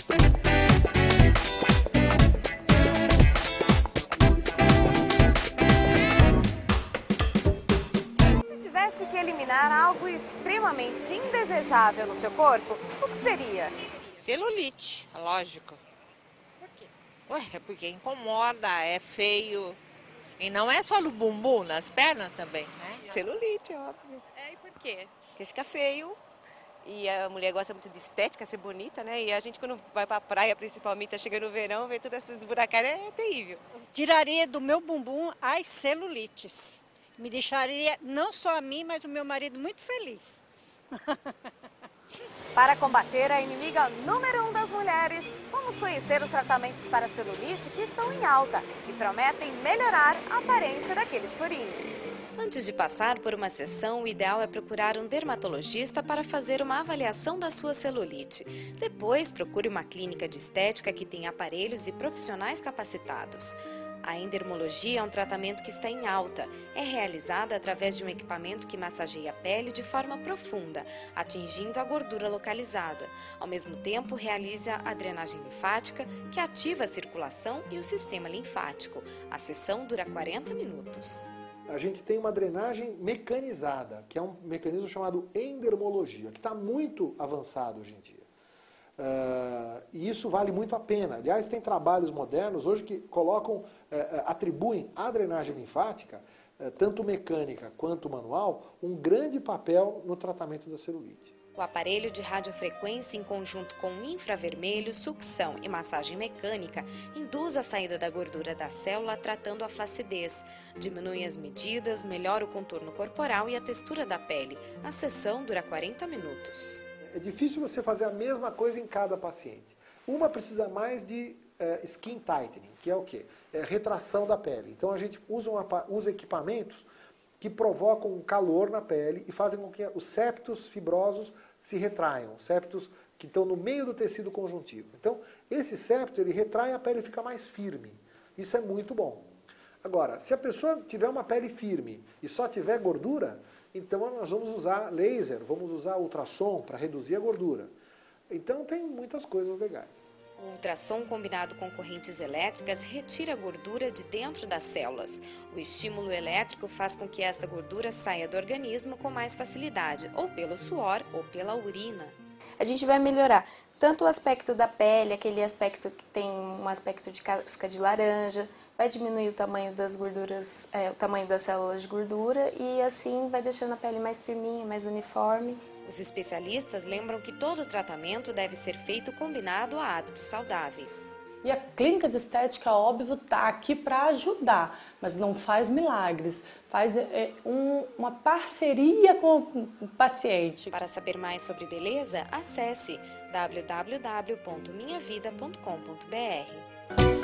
Se tivesse que eliminar algo extremamente indesejável no seu corpo, o que seria? Celulite, lógico. Por quê? Ué, porque incomoda, é feio. E não é só no bumbum, nas pernas também, né? Celulite, óbvio. É, e por quê? Porque fica feio. E a mulher gosta muito de estética, ser bonita, né? E a gente, quando vai pra praia, principalmente, tá chegando o verão, vê todas essas buracadas, é terrível. Tiraria do meu bumbum as celulites. Me deixaria, não só a mim, mas o meu marido muito feliz. Para combater a inimiga número 1 das mulheres, vamos conhecer os tratamentos para celulite que estão em alta e prometem melhorar a aparência daqueles furinhos. Antes de passar por uma sessão, o ideal é procurar um dermatologista para fazer uma avaliação da sua celulite. Depois, procure uma clínica de estética que tenha aparelhos e profissionais capacitados. A endermologia é um tratamento que está em alta. É realizada através de um equipamento que massageia a pele de forma profunda, atingindo a gordura localizada. Ao mesmo tempo, realiza a drenagem linfática, que ativa a circulação e o sistema linfático. A sessão dura 40 minutos. A gente tem uma drenagem mecanizada, que é um mecanismo chamado endermologia, que está muito avançado hoje em dia. E isso vale muito a pena. Aliás, tem trabalhos modernos hoje que atribuem à drenagem linfática, tanto mecânica quanto manual, um grande papel no tratamento da celulite. O aparelho de radiofrequência, em conjunto com infravermelho, sucção e massagem mecânica, induz a saída da gordura da célula, tratando a flacidez. Diminui as medidas, melhora o contorno corporal e a textura da pele. A sessão dura 40 minutos. É difícil você fazer a mesma coisa em cada paciente. Uma precisa mais de skin tightening, que é o quê? É retração da pele. Então a gente usa equipamentos que provocam um calor na pele e fazem com que os septos fibrosos se retraiam, septos que estão no meio do tecido conjuntivo. Então, esse septo, ele retrai, a pele fica mais firme. Isso é muito bom. Agora, se a pessoa tiver uma pele firme e só tiver gordura, então nós vamos usar laser, vamos usar ultrassom para reduzir a gordura. Então, tem muitas coisas legais. O ultrassom combinado com correntes elétricas retira a gordura de dentro das células. O estímulo elétrico faz com que esta gordura saia do organismo com mais facilidade, ou pelo suor ou pela urina. A gente vai melhorar tanto o aspecto da pele, aquele aspecto que tem um aspecto de casca de laranja, vai diminuir o tamanho das gorduras, o tamanho das células de gordura e assim vai deixando a pele mais firminha, mais uniforme. Os especialistas lembram que todo tratamento deve ser feito combinado a hábitos saudáveis. E a clínica de estética, óbvio, está aqui para ajudar, mas não faz milagres, faz uma parceria com o paciente. Para saber mais sobre beleza, acesse www.minhavida.com.br.